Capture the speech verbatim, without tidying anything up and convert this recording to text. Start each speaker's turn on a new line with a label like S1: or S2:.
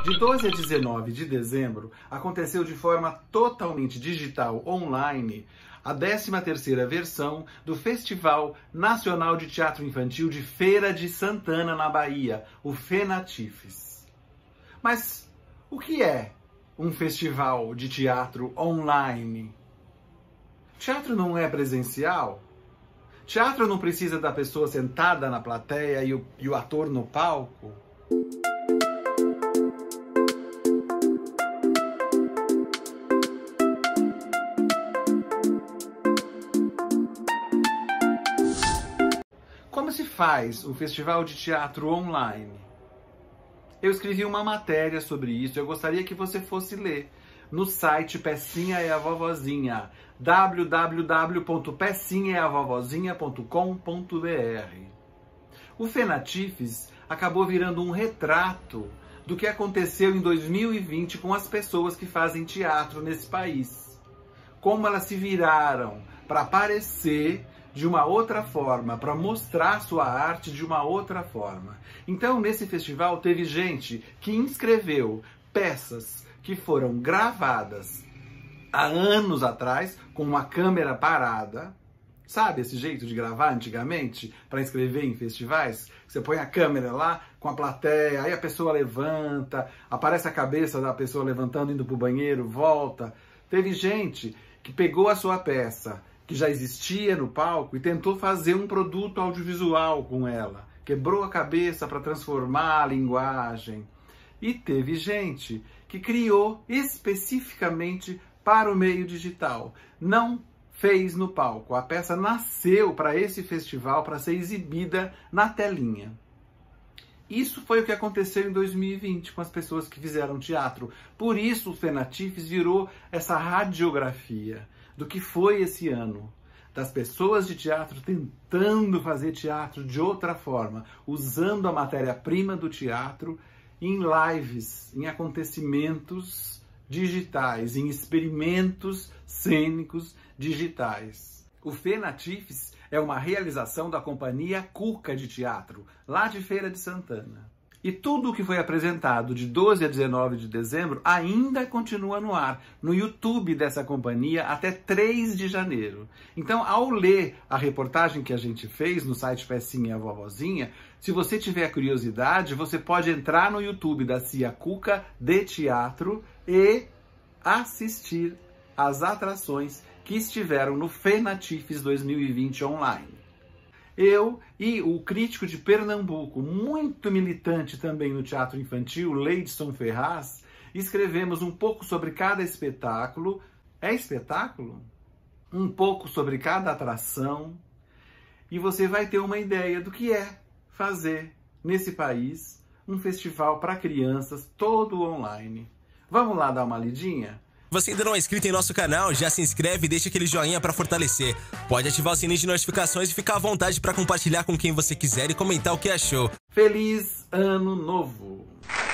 S1: De doze a dezenove de dezembro, aconteceu de forma totalmente digital, online, a décima terceira versão do Festival Nacional de Teatro Infantil de Feira de Santana, na Bahia, o FENATIFES. Mas o que é um festival de teatro online? Teatro não é presencial? Teatro não precisa da pessoa sentada na plateia e o, e o ator no palco? Como se faz um festival de teatro online? Eu escrevi uma matéria sobre isso, eu gostaria que você fosse ler no site Pecinha e a Vovozinha, w w w ponto pecinha e a vovozinha ponto com ponto b r. O FENATIFES acabou virando um retrato do que aconteceu em dois mil e vinte com as pessoas que fazem teatro nesse país. Como elas se viraram para aparecer de uma outra forma, para mostrar sua arte de uma outra forma. Então, nesse festival, teve gente que inscreveu peças que foram gravadas há anos atrás, com uma câmera parada. Sabe esse jeito de gravar antigamente, para inscrever em festivais? Você põe a câmera lá, com a plateia, aí a pessoa levanta, aparece a cabeça da pessoa levantando, indo para o banheiro, volta. Teve gente que pegou a sua peça, que já existia no palco, e tentou fazer um produto audiovisual com ela. Quebrou a cabeça para transformar a linguagem. E teve gente que criou especificamente para o meio digital. Não fez no palco. A peça nasceu para esse festival, para ser exibida na telinha. Isso foi o que aconteceu em dois mil e vinte com as pessoas que fizeram teatro. Por isso o FENATIFES virou essa radiografia do que foi esse ano, das pessoas de teatro tentando fazer teatro de outra forma, usando a matéria-prima do teatro em lives, em acontecimentos digitais, em experimentos cênicos digitais. O FENATIFES é uma realização da Companhia Cuca de Teatro, lá de Feira de Santana. E tudo o que foi apresentado de doze a dezenove de dezembro ainda continua no ar, no YouTube dessa companhia, até três de janeiro. Então, ao ler a reportagem que a gente fez no site Pecinha e a Vovozinha, se você tiver curiosidade, você pode entrar no YouTube da Cia Cuca de Teatro e assistir às atrações que estiveram no FENATIFES dois mil e vinte online. Eu e o crítico de Pernambuco, muito militante também no teatro infantil, Leidson Ferraz, escrevemos um pouco sobre cada espetáculo. É espetáculo? Um pouco sobre cada atração. E você vai ter uma ideia do que é fazer, nesse país, um festival para crianças todo online. Vamos lá dar uma lidinha?
S2: Você ainda não é inscrito em nosso canal? Já se inscreve e deixa aquele joinha para fortalecer. Pode ativar o sininho de notificações e ficar à vontade para compartilhar com quem você quiser e comentar o que achou.
S1: Feliz Ano Novo!